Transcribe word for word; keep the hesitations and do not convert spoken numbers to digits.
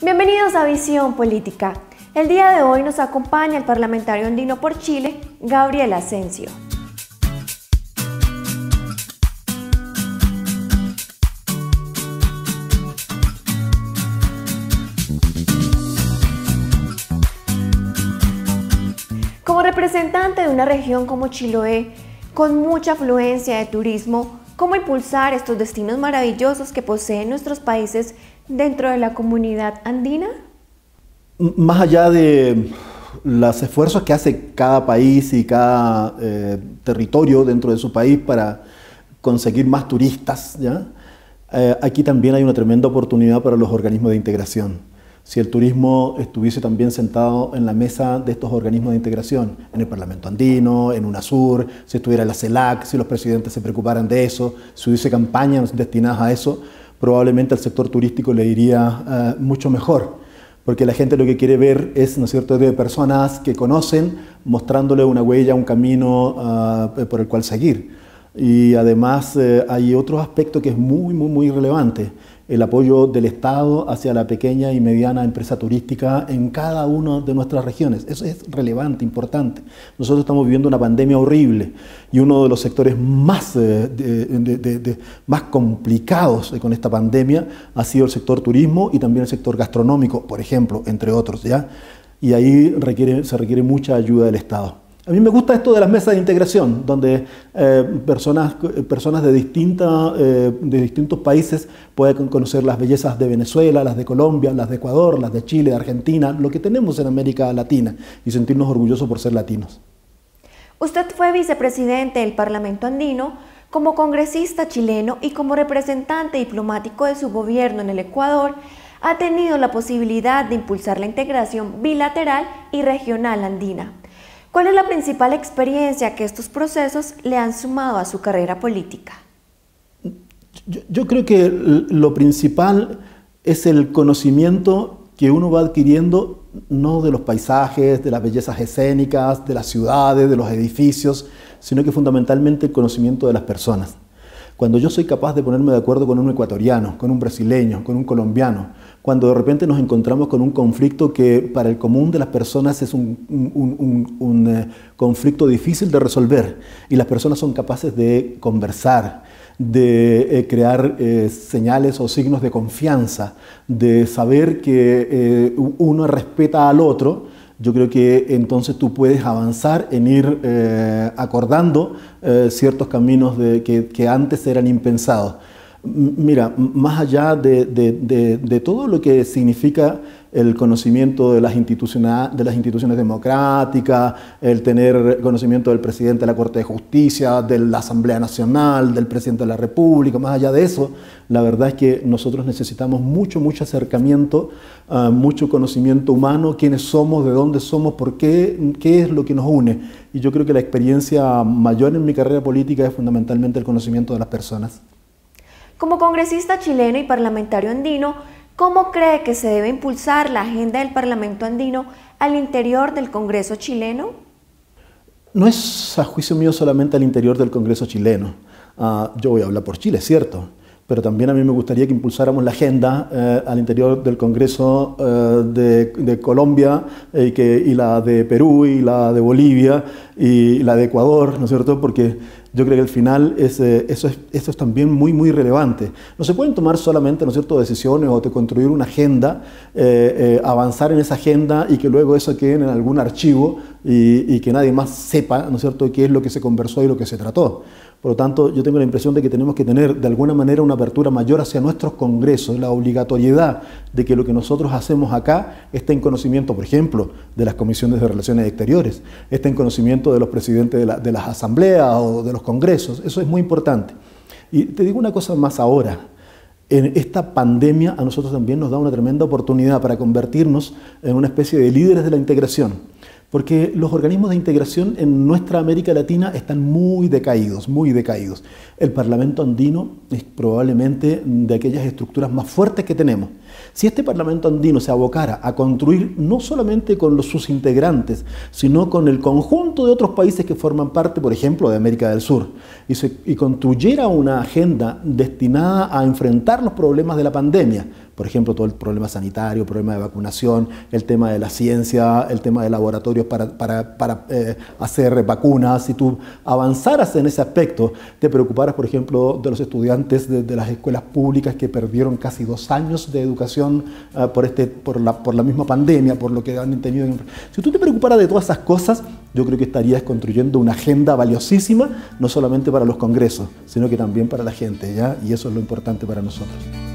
Bienvenidos a Visión Política. El día de hoy nos acompaña el parlamentario andino por Chile, Gabriel Asensio. Como representante de una región como Chiloé, con mucha afluencia de turismo, ¿cómo impulsar estos destinos maravillosos que poseen nuestros países dentro de la comunidad andina? Más allá de los esfuerzos que hace cada país y cada eh, territorio dentro de su país para conseguir más turistas, ¿ya? Eh, aquí también hay una tremenda oportunidad para los organismos de integración. Si el turismo estuviese también sentado en la mesa de estos organismos de integración, en el Parlamento Andino, en UNASUR, si estuviera la CELAC, si los presidentes se preocuparan de eso, si hubiese campañas destinadas a eso, probablemente al sector turístico le iría uh, mucho mejor, porque la gente lo que quiere ver es, ¿no es cierto?, de personas que conocen, mostrándole una huella, un camino uh, por el cual seguir. Y además eh, hay otro aspecto que es muy, muy, muy relevante, el apoyo del Estado hacia la pequeña y mediana empresa turística en cada una de nuestras regiones. Eso es relevante, importante. Nosotros estamos viviendo una pandemia horrible y uno de los sectores más, eh, de, de, de, de, más complicados con esta pandemia ha sido el sector turismo y también el sector gastronómico, por ejemplo, entre otros, ¿ya? Y ahí requiere, se requiere mucha ayuda del Estado. A mí me gusta esto de las mesas de integración, donde eh, personas, personas de, distinta, eh, de distintos países pueden conocer las bellezas de Venezuela, las de Colombia, las de Ecuador, las de Chile, de Argentina, lo que tenemos en América Latina y sentirnos orgullosos por ser latinos. Usted fue vicepresidente del Parlamento Andino, como congresista chileno y como representante diplomático de su gobierno en el Ecuador, ha tenido la posibilidad de impulsar la integración bilateral y regional andina. ¿Cuál es la principal experiencia que estos procesos le han sumado a su carrera política? Yo, yo creo que lo principal es el conocimiento que uno va adquiriendo, no de los paisajes, de las bellezas escénicas, de las ciudades, de los edificios, sino que fundamentalmente el conocimiento de las personas. Cuando yo soy capaz de ponerme de acuerdo con un ecuatoriano, con un brasileño, con un colombiano, cuando de repente nos encontramos con un conflicto que para el común de las personas es un, un, un, un uh, conflicto difícil de resolver y las personas son capaces de conversar, de eh, crear eh, señales o signos de confianza, de saber que eh, uno respeta al otro, yo creo que entonces tú puedes avanzar en ir eh, acordando eh, ciertos caminos de, que, que antes eran impensados. Mira, más allá de, de, de, de todo lo que significa el conocimiento de las, instituciones, de las instituciones democráticas, el tener conocimiento del presidente de la Corte de Justicia, de la Asamblea Nacional, del presidente de la República, más allá de eso, la verdad es que nosotros necesitamos mucho, mucho acercamiento, uh, mucho conocimiento humano, quiénes somos, de dónde somos, por qué, qué es lo que nos une. Y yo creo que la experiencia mayor en mi carrera política es fundamentalmente el conocimiento de las personas. Como congresista chileno y parlamentario andino, ¿cómo cree que se debe impulsar la agenda del Parlamento andino al interior del Congreso chileno? No es a juicio mío solamente al interior del Congreso chileno. Uh, yo voy a hablar por Chile, cierto, pero también a mí me gustaría que impulsáramos la agenda eh, al interior del Congreso eh, de, de Colombia eh, que, y la de Perú y la de Bolivia y la de Ecuador, ¿no es cierto? Porque yo creo que al final es, eh, eso, es, eso es también muy, muy relevante. No se pueden tomar solamente, ¿no es cierto?, decisiones o de construir una agenda, eh, eh, avanzar en esa agenda y que luego eso quede en algún archivo y, y que nadie más sepa, ¿no es cierto?, qué es lo que se conversó y lo que se trató. Por lo tanto, yo tengo la impresión de que tenemos que tener de alguna manera una apertura mayor hacia nuestros congresos, la obligatoriedad de que lo que nosotros hacemos acá esté en conocimiento, por ejemplo, de las comisiones de relaciones exteriores, esté en conocimiento de los presidentes de, la, de las asambleas o de los congresos. Eso es muy importante. Y te digo una cosa más ahora. En esta pandemia a nosotros también nos da una tremenda oportunidad para convertirnos en una especie de líderes de la integración. Porque los organismos de integración en nuestra América Latina están muy decaídos, muy decaídos. El Parlamento andino es probablemente de aquellas estructuras más fuertes que tenemos. Si este Parlamento andino se abocara a construir no solamente con los, sus integrantes, sino con el conjunto de otros países que forman parte, por ejemplo, de América del Sur, y, se, y construyera una agenda destinada a enfrentar los problemas de la pandemia, por ejemplo, todo el problema sanitario, el problema de vacunación, el tema de la ciencia, el tema de laboratorios para, para, para eh, hacer vacunas. Si tú avanzaras en ese aspecto, te preocuparas, por ejemplo, de los estudiantes de, de las escuelas públicas que perdieron casi dos años de educación uh, por, este, por, la, por la misma pandemia, por lo que han tenido. Si tú te preocuparas de todas esas cosas, yo creo que estarías construyendo una agenda valiosísima, no solamente para los congresos, sino que también para la gente, ¿ya? Y eso es lo importante para nosotros.